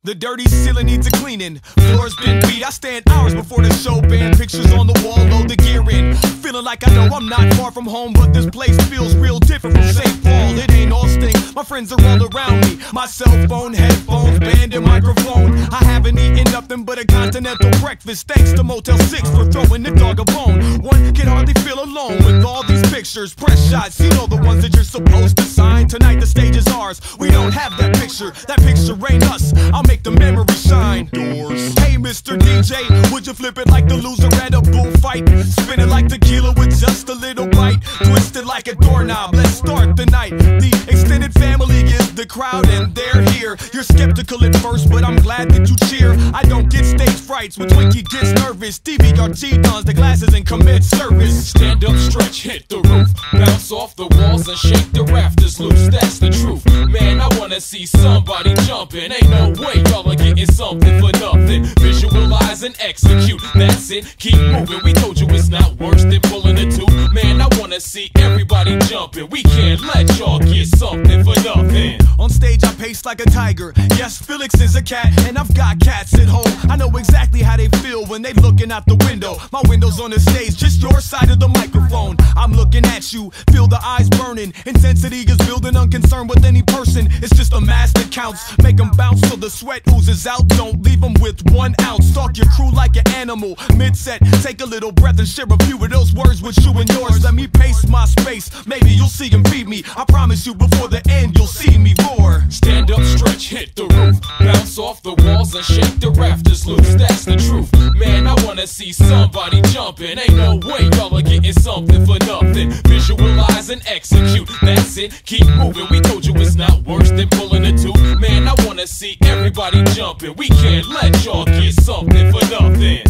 The dirty ceiling needs a cleanin. Floor's been beat. I stand hours before the show band. Pictures on the wall, load the gear in. Feeling like I know I'm not far from home, but this place feels real different from St. Paul. It ain't all stink. My friends are all around me. My cell phone, headphones, band, and microphone. I haven't eaten nothing but a continental breakfast. Thanks to Motel 6 for throwing the dog a bone. One can hardly feel alone with all these pictures. Press shots, you know the ones that you're supposed to sign. Tonight the stage is ours. We don't have that picture. That picture ain't us. I'll make the memory shine. Doors. Hey, Mr. DJ, would you flip it like the loser at a bullfight? Spin it like tequila with just a little bite. Twist it like a doorknob. Let's start the night. The extended family is the crowd and they're here. You're skeptical at first, but I'm glad that you cheer. I don't get stage frights when Twinkie gets nervous. DVRT dons the glasses and commit service. Stand up, stretch, hit the roof, bounce off the walls and shake the rafters loose. That's the truth, man. I wanna see somebody jumping. Ain't no way y'all are getting something for nothing. Visualize and execute. That's it. Keep moving. We told you it's not worse than pulling a tooth. Man, I wanna see everybody jumping. We can't let y'all get something for nothing. On stage I pace like a tiger. Yes, Felix is a cat, and I've got cats at home. I know exactly how they feel when they looking out the window. My window's on the stage, just your side of the microphone. I'm looking at you, feel the eyes burning. Intensity is building, unconcerned with any person. It's just a mass that counts. Make them bounce till the sweat oozes out. Don't leave them with 1 ounce. Stalk your crew like an animal. Mid-set, take a little breath and share a few of those words with you and yours. Let me pace my space, maybe you'll see and feed me. I promise you before the end you'll see me roar. Stand up, stretch, hit the roof, bounce off the walls and shake the rafters loose. That's the truth, man. I wanna see somebody jumping. Ain't no way y'all are getting something for nothing. Visualize and execute. That's it. Keep moving. We told you it's not worse than pulling a tooth. Man, I wanna see everybody jumping. We can't let y'all get something for nothing.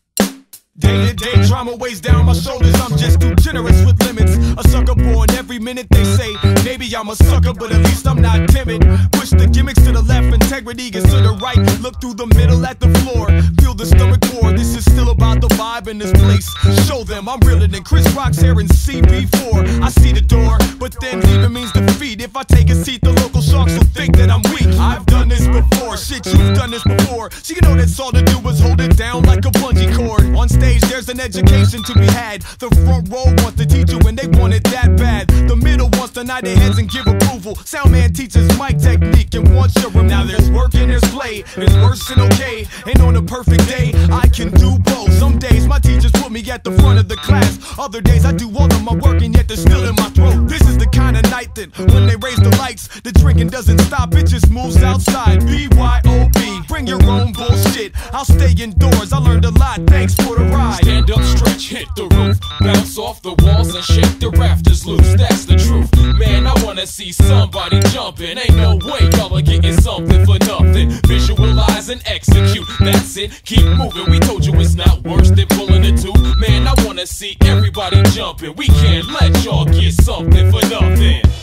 Day to day drama weighs down my shoulders. I'm just too generous with limits. A sucker born every minute they say. Maybe I'm a sucker, but at least I'm not timid. Push the gimmicks to the left, integrity gets to the right. Look through the middle at the floor. Feel the stomach roar. This is still about the vibe in this place. Show them I'm realer than Chris Rock's hair in CB4. I see the door, but then leaving means defeat. If I take a seat, the local sharks will think that I'm weak. I've done this before. Shit, you've done this before. So you know that's all to do is hold it down like a bungee cord. On stage, there's an education to be had. The front row wants to teach you and they want it that bad. The middle wants to nod their heads and give approval. Sound man teaches mic technique and wants your removal. Now there's work and there's play. There's worse and okay. And on a perfect day, I can do both. Some days my teachers put me at the front of the class. Other days I do all of my work and yet they're still in my throat. This is the kind of night that when they raise the lights, the drinking doesn't stop, it just moves outside. BYOB, bring your own bullshit. I'll stay indoors, I learned a lot, thanks for the ride. Stand up, stretch, hit the roof, bounce off the walls and shake the rafters loose. That's the truth, man. I wanna see somebody jumping. Ain't no way y'all are getting something for nothing. Visualize and execute. That's it. Keep moving. We told you it's not worse than pulling a tooth. Man, I wanna see everybody jumping. We can't let y'all get something for nothing.